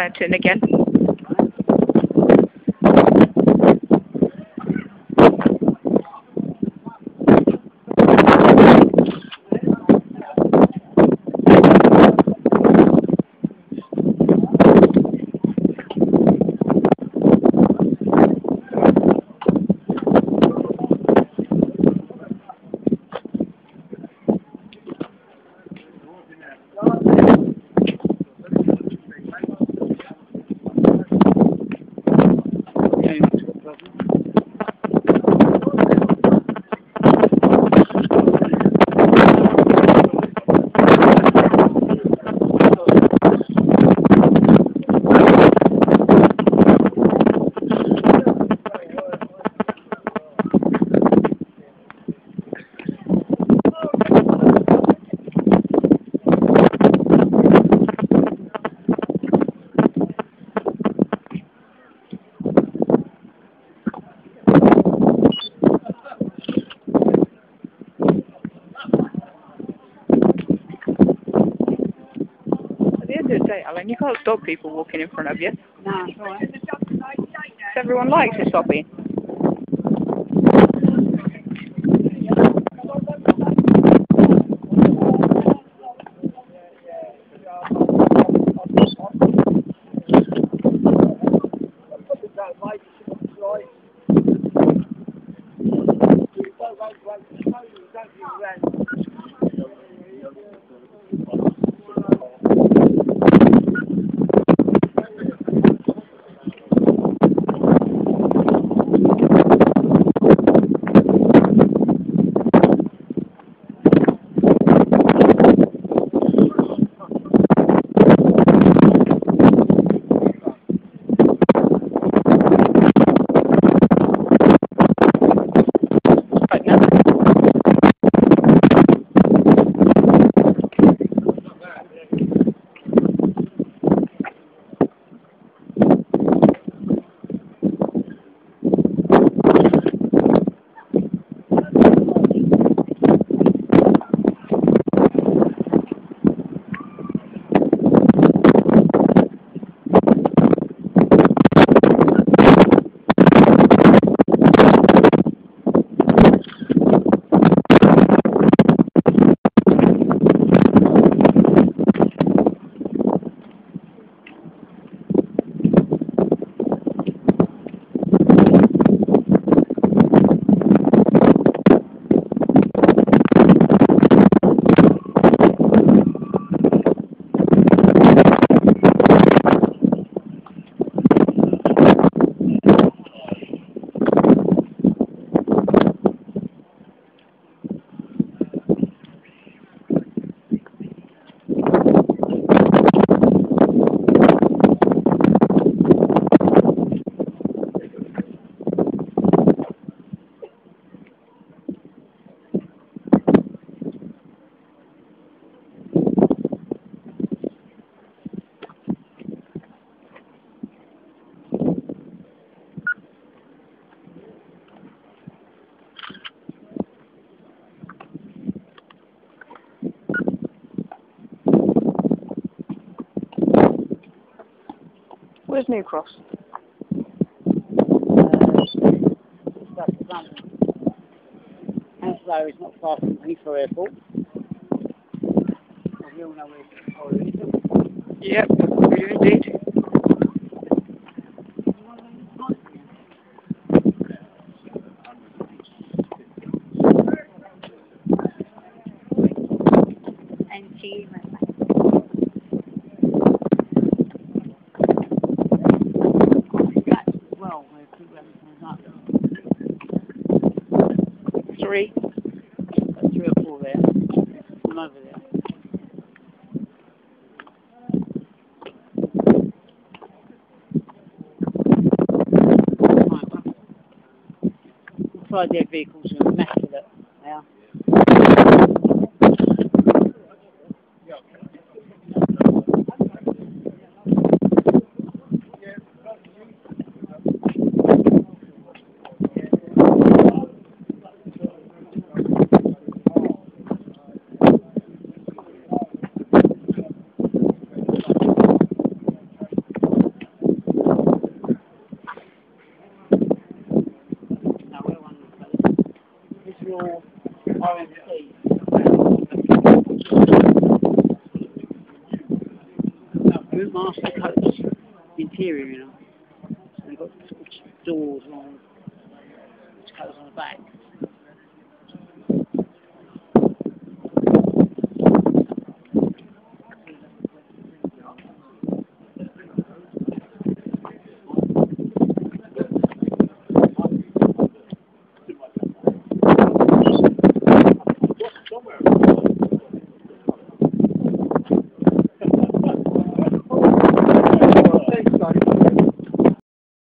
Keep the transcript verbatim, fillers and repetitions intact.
mountain again. Alan, you can't stop people walking in front of you. No, it's alright. Everyone likes it stopping. Where's New Cross? Uh, that's London. Hounslow is not far from Heathrow Airport. We all know where it's going. Yep, we do indeed. And cheese. Well, we're two up. Three. Got three or four there. One over there. Inside their vehicles are immaculate. They are. R M C. Route Master coach interior, you know. And they've got doors along which covers on the back.